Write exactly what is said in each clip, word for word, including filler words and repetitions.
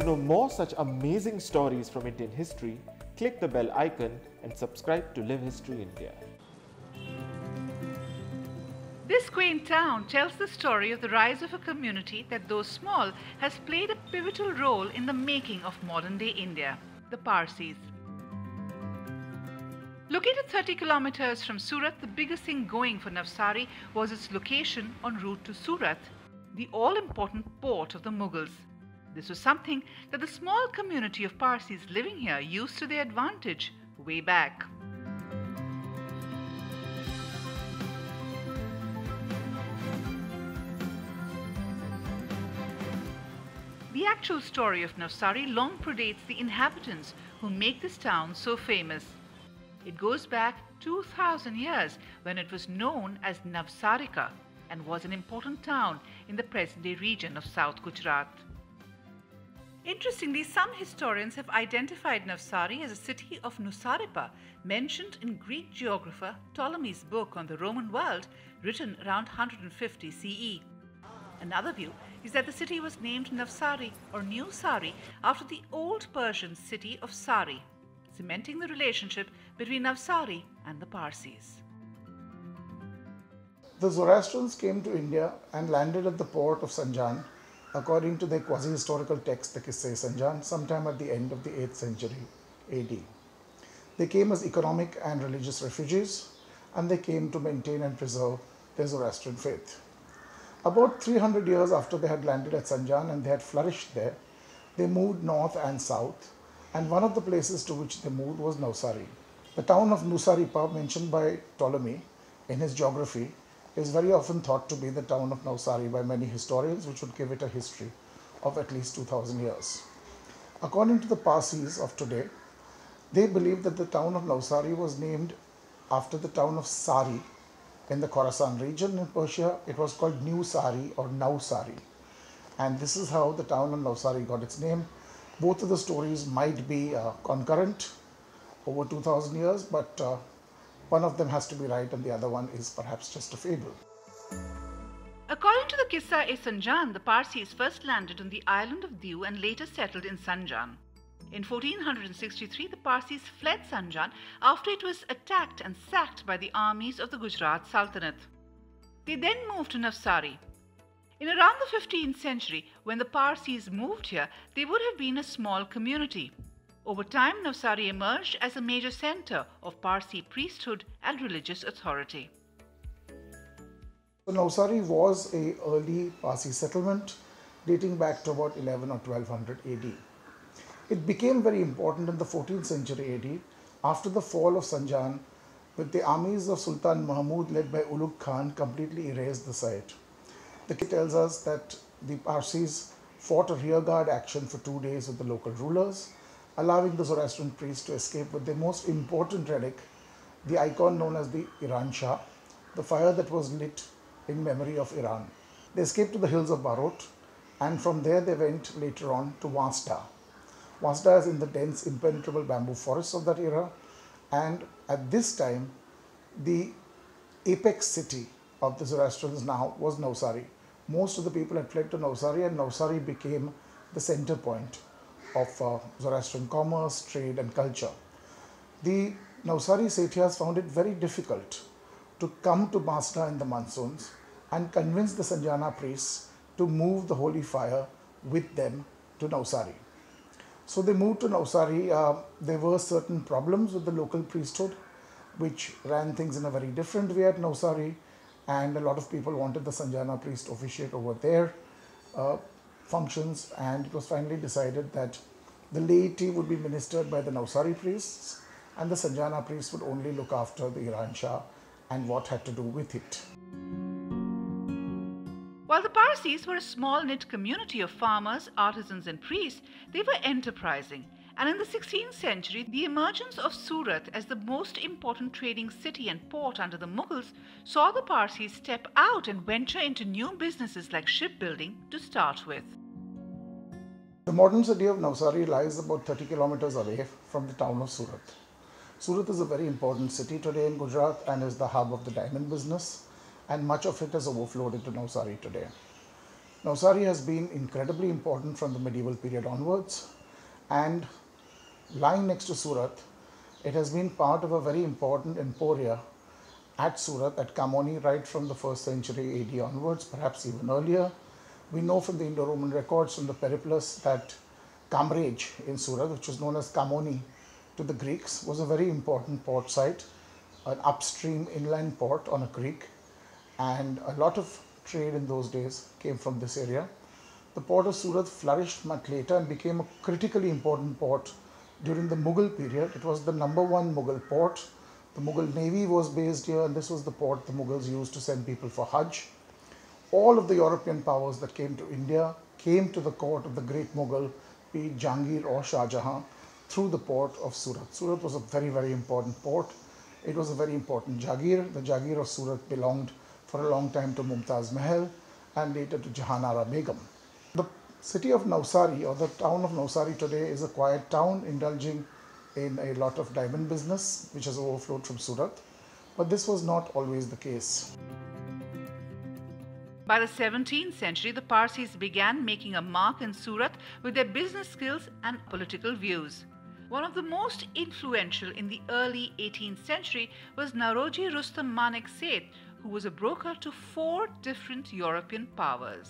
To know more such amazing stories from Indian history, click the bell icon and subscribe to Live History India. This quaint town tells the story of the rise of a community that, though small, has played a pivotal role in the making of modern-day India, the Parsis. Located thirty kilometers from Surat, the biggest thing going for Navsari was its location en route to Surat, the all-important port of the Mughals. This was something that the small community of Parsis living here used to their advantage way back. The actual story of Navsari long predates the inhabitants who make this town so famous. It goes back two thousand years when it was known as Navsarika and was an important town in the present-day region of South Gujarat. Interestingly, some historians have identified Navsari as a city of Nusaripa, mentioned in Greek geographer Ptolemy's book on the Roman world, written around one hundred fifty C E. Another view is that the city was named Navsari or New Sari after the old Persian city of Sari, cementing the relationship between Navsari and the Parsis. The Zoroastrians came to India and landed at the port of Zanjan, according to their quasi-historical text, the Qissa-e-Zanjan, sometime at the end of the eighth century A D. They came as economic and religious refugees, and they came to maintain and preserve their Zoroastrian faith. About three hundred years after they had landed at Zanjan and they had flourished there, they moved north and south, and one of the places to which they moved was Navsari. The town of Nusaripa, mentioned by Ptolemy in his geography, is very often thought to be the town of Navsari by many historians, which would give it a history of at least two thousand years. According to the Parsis of today, they believe that the town of Navsari was named after the town of Sari in the Khorasan region in Persia. It was called New Sari or Nausari, and this is how the town of Navsari got its name. Both of the stories might be uh, concurrent over two thousand years, but uh, one of them has to be right and the other one is perhaps just a fable. According to the Qissa-e-Zanjan, the Parsis first landed on the island of Diu and later settled in Zanjan. In fourteen sixty-three, the Parsis fled Zanjan after it was attacked and sacked by the armies of the Gujarat Sultanate. They then moved to Navsari. In around the fifteenth century, when the Parsis moved here, they would have been a small community. Over time, Navsari emerged as a major center of Parsi priesthood and religious authority. So Navsari was an early Parsi settlement dating back to about eleven or twelve hundred A D. It became very important in the fourteenth century A D after the fall of Zanjan, with the armies of Sultan Mahmud led by Ulugh Khan completely erased the site. The key tells us that the Parsis fought a rearguard action for two days with the local rulers, allowing the Zoroastrian priests to escape with their most important relic, the icon known as the Iran Shah, the fire that was lit in memory of Iran. They escaped to the hills of Barot, and from there they went later on to Vansda. Vansda is in the dense, impenetrable bamboo forests of that era, and at this time, the apex city of the Zoroastrians now was Navsari. Most of the people had fled to Navsari, and Navsari became the center point of uh, Zoroastrian commerce, trade and culture. The Navsari Sethias found it very difficult to come to Vansda in the monsoons and convince the Zanjana priests to move the holy fire with them to Navsari. So they moved to Navsari. Uh, there were certain problems with the local priesthood, which ran things in a very different way at Navsari, and a lot of people wanted the Zanjana priest to officiate over their uh, functions, and it was finally decided that the laity would be ministered by the Navsari priests and the Zanjana priests would only look after the Iran Shah and what had to do with it. While the Parsis were a small-knit community of farmers, artisans and priests, they were enterprising, and in the sixteenth century, the emergence of Surat as the most important trading city and port under the Mughals saw the Parsis step out and venture into new businesses like shipbuilding to start with. The modern city of Navsari lies about thirty kilometers away from the town of Surat. Surat is a very important city today in Gujarat and is the hub of the diamond business, and much of it has overflowed into Navsari today. Navsari has been incredibly important from the medieval period onwards, and lying next to Surat, it has been part of a very important emporia at Surat, at Kamoni, right from the first century A D onwards, perhaps even earlier. We know from the Indo-Roman records from the Periplus that Kamraj in Surat, which was known as Kamoni to the Greeks, was a very important port site, an upstream inland port on a creek, and a lot of trade in those days came from this area. The port of Surat flourished much later and became a critically important port during the Mughal period. It was the number one Mughal port. The Mughal navy was based here, and this was the port the Mughals used to send people for Hajj. All of the European powers that came to India came to the court of the great Mughal, be it Jahangir or Shah Jahan, through the port of Surat. Surat was a very, very important port. It was a very important Jagir. The Jagir of Surat belonged for a long time to Mumtaz Mahal and later to Jahanara Begum. The city of Navsari, or the town of Navsari today, is a quiet town indulging in a lot of diamond business which has overflowed from Surat, but this was not always the case. By the seventeenth century, the Parsis began making a mark in Surat with their business skills and political views. One of the most influential in the early eighteenth century was Nauroji Rustam Manek Seth, who was a broker to four different European powers.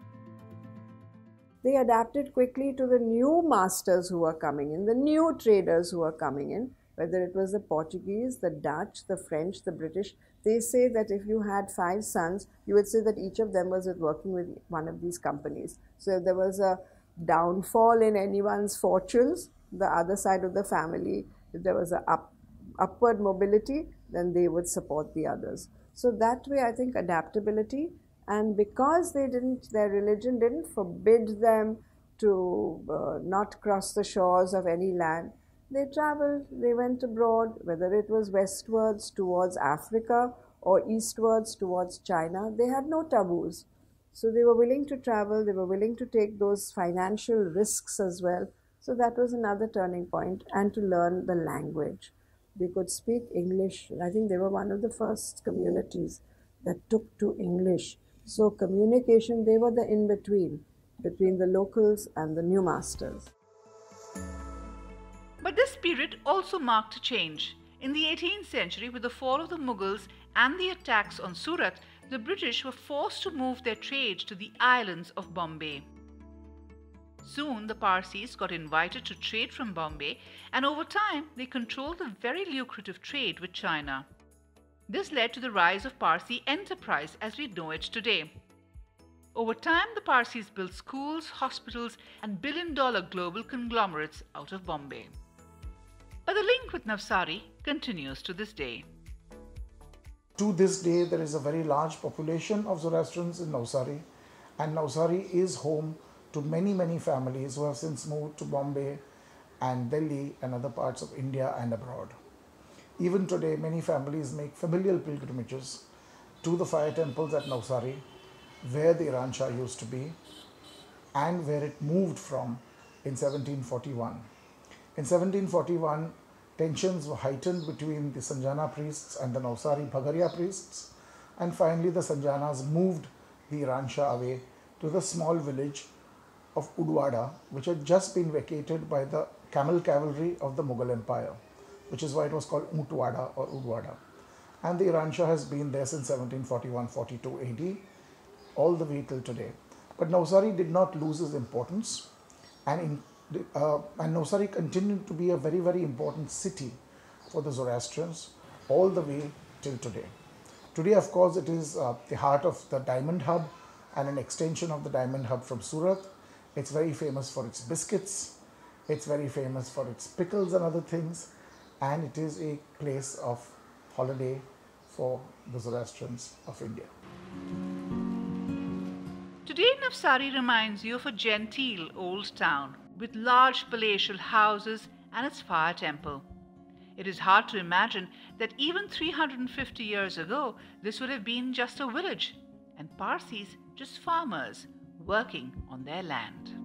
They adapted quickly to the new masters who were coming in, the new traders who were coming in, whether it was the Portuguese, the Dutch, the French, the British. They say that if you had five sons, you would say that each of them was working with one of these companies. So if there was a downfall in anyone's fortunes, the other side of the family, if there was a up, upward mobility, then they would support the others. So that way, I think adaptability, and because they didn't, their religion didn't forbid them to uh, not cross the shores of any land. They traveled, they went abroad, whether it was westwards towards Africa or eastwards towards China. They had no taboos. So they were willing to travel, they were willing to take those financial risks as well. So that was another turning point, and to learn the language. They could speak English. I think they were one of the first communities that took to English. So communication, they were the in-between, between the locals and the new masters. But this period also marked a change. In the eighteenth century, with the fall of the Mughals and the attacks on Surat, the British were forced to move their trade to the islands of Bombay. Soon, the Parsis got invited to trade from Bombay, and over time, they controlled the very lucrative trade with China. This led to the rise of Parsi enterprise as we know it today. Over time, the Parsis built schools, hospitals, and billion-dollar global conglomerates out of Bombay. But the link with Navsari continues to this day. To this day, there is a very large population of Zoroastrians in Navsari, and Navsari is home to many, many families who have since moved to Bombay and Delhi and other parts of India and abroad. Even today, many families make familial pilgrimages to the fire temples at Navsari, where the Iran Shah used to be and where it moved from in seventeen forty-one. In seventeen forty-one, tensions were heightened between the Sanjana priests and the Navsari Bhagaria priests, and finally the Sanjanas moved the Iran Shah away to the small village of Udwada, which had just been vacated by the camel cavalry of the Mughal Empire, which is why it was called Utwada or Udwada. And the Iran Shah has been there since seventeen forty-one forty-two A D, all the way till today. But Navsari did not lose its importance, and, in, uh, and Navsari continued to be a very, very important city for the Zoroastrians all the way till today. Today, of course, it is uh, the heart of the diamond hub and an extension of the diamond hub from Surat. It's very famous for its biscuits, it's very famous for its pickles and other things, and it is a place of holiday for the Zoroastrians of India. Today, Navsari reminds you of a genteel old town with large palatial houses and its fire temple. It is hard to imagine that even three hundred fifty years ago, this would have been just a village, and Parsis just farmers working on their land.